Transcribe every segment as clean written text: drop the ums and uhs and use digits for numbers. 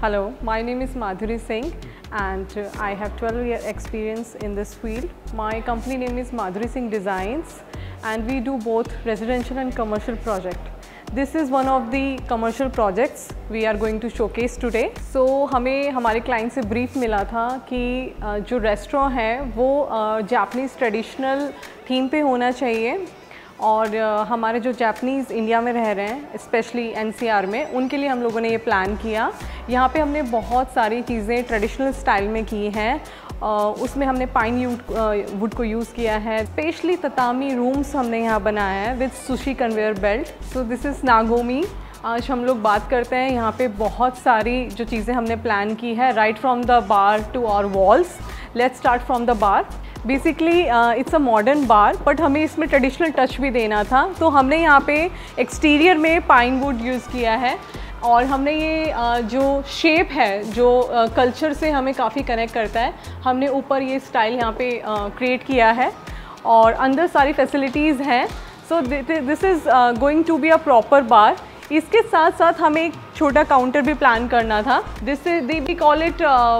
Hello, my name is Madhuri Singh and I have 12 year experience in this field. My company name is Madhuri Singh Designs and we do both residential and commercial project. This is one of the commercial projects we are going to showcase today. So हमें हमारे client से brief मिला था कि जो restaurant है वो Japanese traditional theme पे होना चाहिए और हमारे जो जापानीज़ इंडिया में रह रहे हैं स्पेशली एनसीआर में उनके लिए हम लोगों ने ये प्लान किया। यहाँ पे हमने बहुत सारी चीज़ें ट्रेडिशनल स्टाइल में की हैं। उसमें हमने पाइन वुड को यूज़ किया है। स्पेशली ततामी रूम्स हमने यहाँ बनाया है with sushi conveyor belt. So this is Nagomi. आज हम लोग बात करते हैं यहाँ पे बहुत सारी जो चीज़ें हमने प्लान की है right from the bar to our walls. Let's start from the bar. Basically it's a modern bar but हमें इसमें ट्रेडिशनल टच भी देना था, तो हमने यहाँ पे एक्सटीरियर में पाइन वुड यूज़ किया है और हमने ये जो शेप है जो कल्चर से हमें काफ़ी कनेक्ट करता है, हमने ऊपर ये स्टाइल यहाँ पे क्रिएट किया है और अंदर सारी फैसिलिटीज़ हैं। So this is going to be a proper bar. इसके साथ साथ हमें एक छोटा काउंटर भी प्लान करना था। This is we call it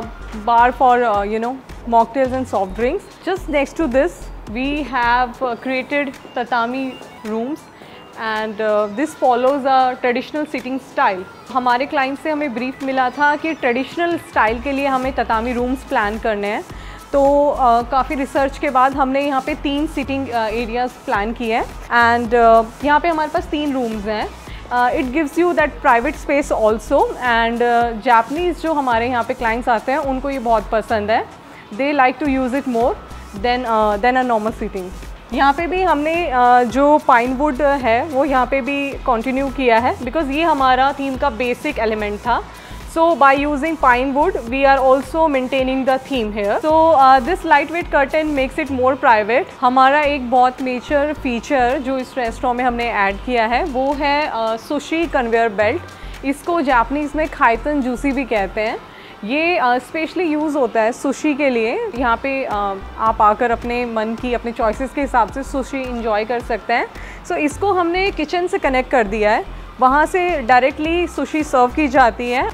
bar for mocktails and soft drinks. Just next to this we have created tatami rooms and this follows a traditional sitting style. हमारे क्लाइंट से हमें ब्रीफ मिला था कि traditional style के लिए हमें ततामी rooms plan करने हैं, तो काफ़ी रिसर्च के बाद हमने यहाँ पे 3 सिटिंग एरियाज प्लान किए हैं एंड यहाँ पे हमारे पास 3 रूम्स हैं। It gives you that private space also and Japanese जो हमारे यहाँ पे क्लाइंट्स आते हैं उनको ये बहुत पसंद है। They like to use it more than a normal seating. यहाँ पे भी हमने जो पाइन वुड है वो यहाँ पे भी कंटिन्यू किया है बिकॉज ये हमारा थीम का बेसिक एलिमेंट था। So by using pine wood we are also maintaining the theme here. So this lightweight curtain makes it more private. हमारा एक बहुत मेजर फीचर जो इस रेस्टोरेंट में हमने ऐड किया है वो है सुशी कन्वेयर बेल्ट। इसको जापानीज़ में खाइतन जूसी भी कहते हैं। ये स्पेशली यूज़ होता है सुशी के लिए। यहाँ पे आप आकर अपने मन की अपने चॉइसेस के हिसाब से सुशी इंजॉय कर सकते हैं। सो इसको हमने किचन से कनेक्ट कर दिया है, वहाँ से डायरेक्टली सुशी सर्व की जाती है।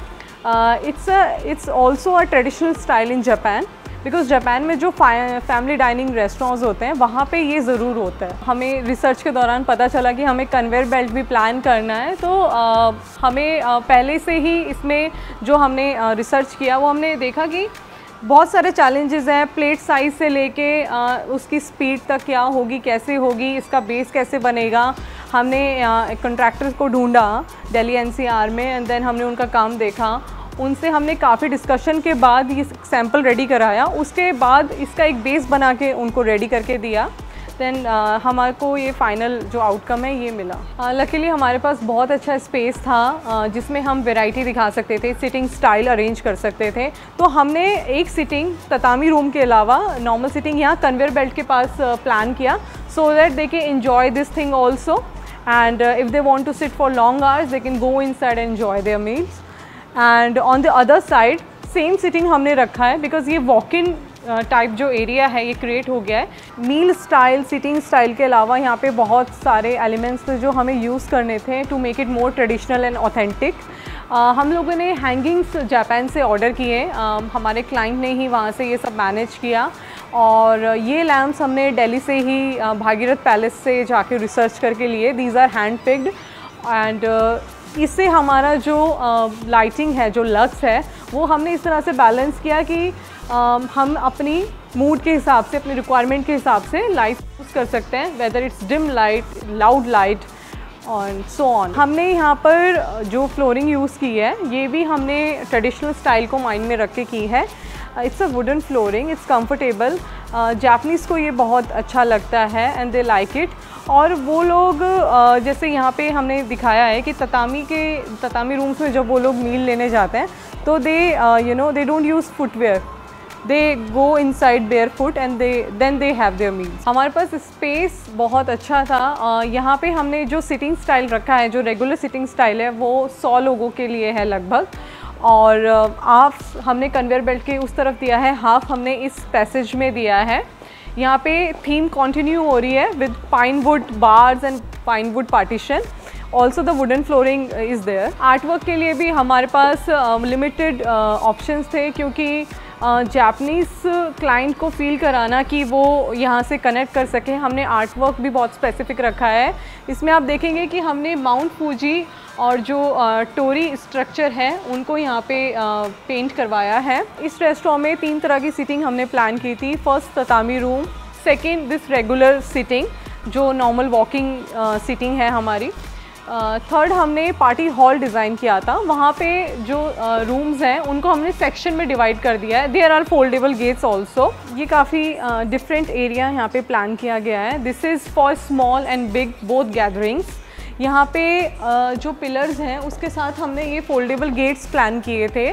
It's also a traditional style in Japan because Japan में जो फैमिली डाइनिंग रेस्टोरेंट्स होते हैं वहाँ पे ये ज़रूर होता है। हमें रिसर्च के दौरान पता चला कि हमें कन्वेयर बेल्ट भी प्लान करना है, तो हमें पहले से ही इसमें जो हमने रिसर्च किया वो हमने देखा कि बहुत सारे चैलेंजेस हैं। प्लेट साइज़ से लेके उसकी स्पीड तक क्या होगी, कैसे होगी, इसका बेस कैसे बनेगा। हमने कॉन्ट्रैक्टर्स को ढूंढा दिल्ली एनसीआर में एंड देन हमने उनका काम देखा। उनसे हमने काफ़ी डिस्कशन के बाद ये सैम्पल रेडी कराया, उसके बाद इसका एक बेस बना के उनको रेडी करके दिया। देन हमारे को ये फाइनल जो आउटकम है ये मिला। लकीली हमारे पास बहुत अच्छा स्पेस था जिसमें हम वैरायटी दिखा सकते थे, सिटिंग स्टाइल अरेंज कर सकते थे। तो हमने एक सिटिंग ततामी रूम के अलावा नॉर्मल सिटिंग यहाँ कन्वेयर बेल्ट के पास प्लान किया so that they can enjoy this thing also and if they want to sit for long hours they can go inside and enjoy their meals. And on the other side same sitting हमने रखा है because ये walk in type जो area है ये create हो गया है। मील स्टाइल सिटिंग स्टाइल के अलावा यहाँ पे बहुत सारे एलिमेंट्स थे जो हमें यूज़ करने थे to make it more traditional and authentic. हम लोगों ने हैंगिंग्स जापान से ऑर्डर किए, हमारे क्लाइंट ने ही वहाँ से ये सब मैनेज किया और ये लैम्प्स हमने दिल्ली से ही भागीरथ पैलेस से जाके रिसर्च करके लिए। These are hand picked and इससे हमारा जो लाइटिंग है, जो लक्स है, वो हमने इस तरह से बैलेंस किया कि हम अपनी मूड के हिसाब से, अपनी रिक्वायरमेंट के हिसाब से लाइट यूज़ कर सकते हैं, whether it's dim light, loud light और सो ऑन। हमने यहाँ पर जो फ्लोरिंग यूज़ की है ये भी हमने ट्रेडिशनल स्टाइल को माइंड में रख के की है। It's a wooden flooring, it's comfortable. Japanese को ये बहुत अच्छा लगता है एंड दे लाइक इट। और वो लोग जैसे यहाँ पे हमने दिखाया है कि ततामी रूम्स में जब वो लोग मील लेने जाते हैं तो they don't use footwear, they go inside barefoot and then they have their meals. हमारे पास स्पेस बहुत अच्छा था। यहाँ पे हमने जो सिटिंग स्टाइल रखा है, जो रेगुलर सिटिंग स्टाइल है, वो 100 लोगों के लिए है लगभग और हाफ हमने कन्वेयर बेल्ट के उस तरफ दिया है, हाफ हमने इस पैसेज में दिया है। यहाँ पे थीम कंटिन्यू हो रही है with pine wood bars and pine wood partition also the wooden flooring is there. Art work के लिए भी हमारे पास लिमिटेड ऑप्शंस थे, क्योंकि जापनीज़ क्लाइंट को फील कराना कि वो यहाँ से कनेक्ट कर सके, हमने आर्ट वर्क भी बहुत स्पेसिफिक रखा है। इसमें आप देखेंगे कि हमने माउंट फूजी और जो टोरी स्ट्रक्चर है उनको यहाँ पे पेंट करवाया है। इस रेस्टोरेंट में 3 तरह की सीटिंग हमने प्लान की थी। First tatami room, second this regular seating जो नॉर्मल वॉकिंग सीटिंग है हमारी, थर्ड हमने पार्टी हॉल डिज़ाइन किया था। वहाँ पे जो रूम्स हैं उनको हमने सेक्शन में डिवाइड कर दिया है। There are foldable gates also. ये काफ़ी डिफरेंट एरिया यहाँ पे प्लान किया गया है। This is for small and big both gatherings. यहाँ पे जो पिलर्स हैं उसके साथ हमने ये फोल्डेबल गेट्स प्लान किए थे।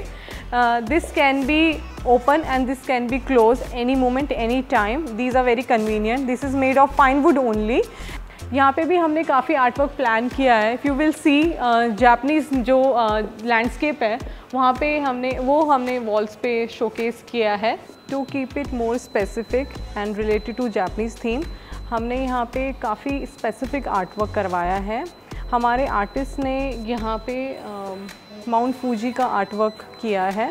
This can be open and this can be close any moment any time. These are very convenient. This is made of pine wood only. यहाँ पे भी हमने काफ़ी आर्ट वर्क प्लान किया है। If you will see Japanese जो landscape है वहाँ पे हमने वॉल्स पे शोकेस किया है to keep it more specific and related to Japanese theme. हमने यहाँ पे काफ़ी स्पेसिफिक आर्ट वर्क करवाया है। हमारे आर्टिस्ट ने यहाँ पे माउंट फूजी का आर्ट वर्क किया है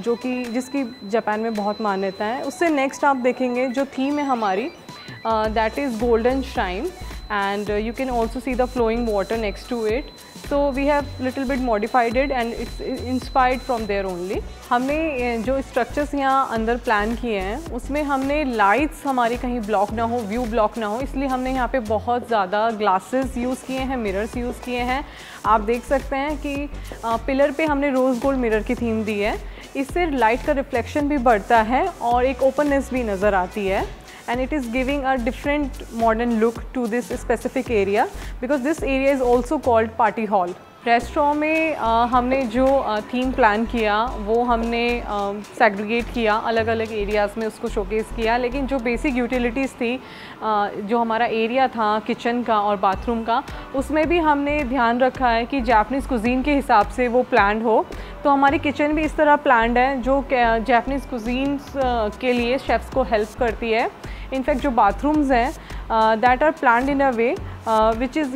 जिसकी जापान में बहुत मान्यता है। उससे नेक्स्ट आप देखेंगे जो थीम है हमारी, that is golden shrine, and you can also see the flowing water next to it. So we have little bit modified it and it's inspired from there only. हमने जो स्ट्रक्चर्स यहाँ अंदर plan किए हैं उसमें हमने लाइट्स हमारी कहीं ब्लॉक ना हो, व्यू ब्लॉक ना हो, इसलिए हमने यहाँ पे बहुत ज़्यादा ग्लासेस यूज़ किए हैं, मिरर्स यूज़ किए हैं। आप देख सकते हैं कि पिलर पे हमने रोज़ गोल्ड मिरर की थीम दी है। इससे लाइट का रिफ्लेक्शन भी बढ़ता है और एक ओपननेस भी नज़र आती है। And it is giving a different modern look to this specific area because this area is also called party hall. Restaurant में हमने जो थीम प्लान किया वो हमने सेग्रीगेट किया, अलग अलग एरियाज़ में उसको शोकेस किया, लेकिन जो बेसिक यूटिलिटीज़ थी, जो हमारा एरिया था किचन का और बाथरूम का, उसमें भी हमने ध्यान रखा है कि जापनीज़ कुज़ीन के हिसाब से वो प्लान्ड हो। तो हमारी किचन भी इस तरह प्लान्ड है जो जापनीज़ कुज़ीन्स के लिए शेफ़्स को हेल्प करती है। इनफैक्ट जो बाथरूम्स हैं that are planned in a way which is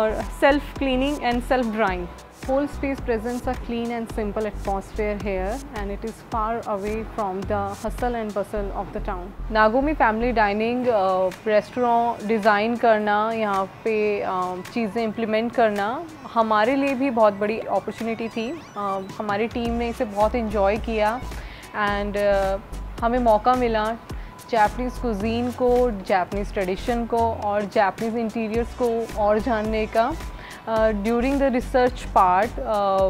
self cleaning and self drying. Whole space presents a clean and simple atmosphere here and it is far away from the hustle and bustle of the town. Nagomi family dining restaurant design करना, यहाँ पे चीज़ें implement करना हमारे लिए भी बहुत बड़ी अपॉर्चुनिटी थी। हमारी टीम ने इसे बहुत इन्जॉय किया एंड हमें मौका मिला जापनीज़ कुज़ीन को, जापनीज़ ट्रेडिशन को और जापनीज़ इंटीरियर्स को और जानने का। During the research part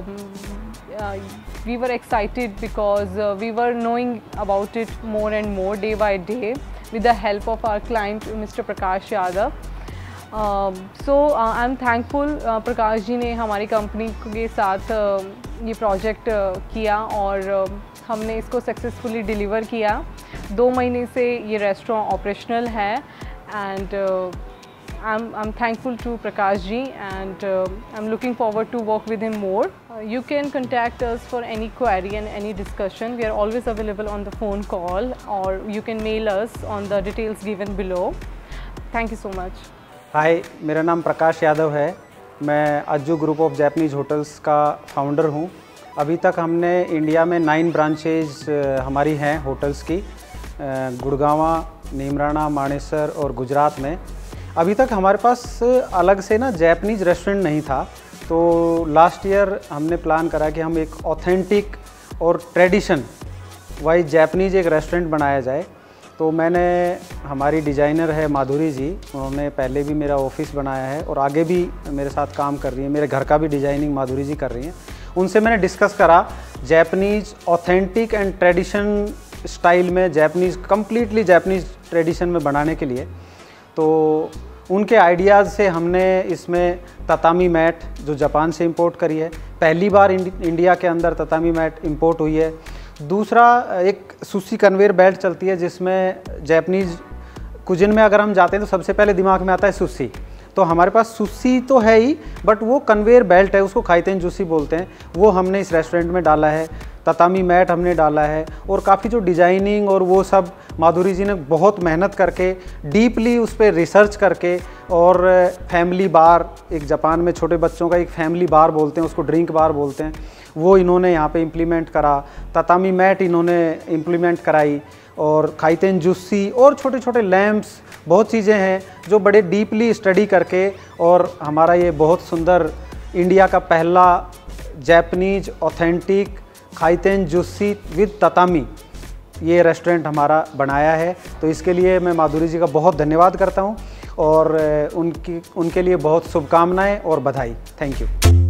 we were excited because we were knowing about it more and more day by day with the help of our client mister Prakash Yadav. So I am thankful Prakash ji ने हमारी company के साथ ये project किया और हमने इसको successfully deliver किया। 2 महीने से ये रेस्टोरेंट ऑपरेशनल है and I am thankful to Prakash ji and I am looking forward to work with him more. You can contact us for any query and any discussion. We are always available on the phone call or you can mail us on the details given below. Thank you so much. Hi, मेरा नाम प्रकाश यादव है। मैं Ajju group of Japanese hotels का founder हूँ। अभी तक हमने India में 9 ब्रांचेज हमारी हैं होटल्स की, गुड़गांवा, नीमराना, मानेसर और गुजरात में। अभी तक हमारे पास अलग से ना जापानीज़ रेस्टोरेंट नहीं था, तो लास्ट ईयर हमने प्लान करा कि हम एक ऑथेंटिक और ट्रेडिशन वाइज जापानीज़ एक रेस्टोरेंट बनाया जाए। तो मैंने, हमारी डिज़ाइनर है माधुरी जी, उन्होंने पहले भी मेरा ऑफिस बनाया है और आगे भी मेरे साथ काम कर रही है। मेरे घर का भी डिज़ाइनिंग माधुरी जी कर रही हैं। उनसे मैंने डिस्कस करा Japanese authentic and tradition style में, जापानीज़ कम्प्लीटली जापानीज़ ट्रेडिशन में बनाने के लिए। तो उनके आइडियाज़ से हमने इसमें ततामी मैट जो जापान से इंपोर्ट करी है, पहली बार इंडिया के अंदर ततामी मैट इंपोर्ट हुई है। दूसरा, एक सुशी कन्वेयर बेल्ट चलती है जिसमें जापानीज़ कुजिन में अगर हम जाते हैं तो सबसे पहले दिमाग में आता है सुशी। तो हमारे पास सुशी तो है ही, बट वो कन्वेयर बेल्ट है, उसको खाइतेन जुशी बोलते हैं, वो हमने इस रेस्टोरेंट में डाला है। ततामी मैट हमने डाला है, और काफ़ी जो डिजाइनिंग और वो सब माधुरी जी ने बहुत मेहनत करके डीपली उस पर रिसर्च करके, और फैमिली बार, एक जापान में छोटे बच्चों का एक फैमिली बार बोलते हैं, उसको ड्रिंक बार बोलते हैं, वो इन्होंने यहाँ पे इम्प्लीमेंट करा। ततामी मैट इन्होंने इम्प्लीमेंट कराई, और खाइतेन जुस्सी और छोटे छोटे लैम्प्स, बहुत चीज़ें हैं जो बड़े डीपली स्टडी करके, और हमारा ये बहुत सुंदर इंडिया का पहला Japanese authentic kaiten zushi with tatami ये रेस्टोरेंट हमारा बनाया है। तो इसके लिए मैं माधुरी जी का बहुत धन्यवाद करता हूँ, और उनके लिए बहुत शुभकामनाएं और बधाई। Thank you.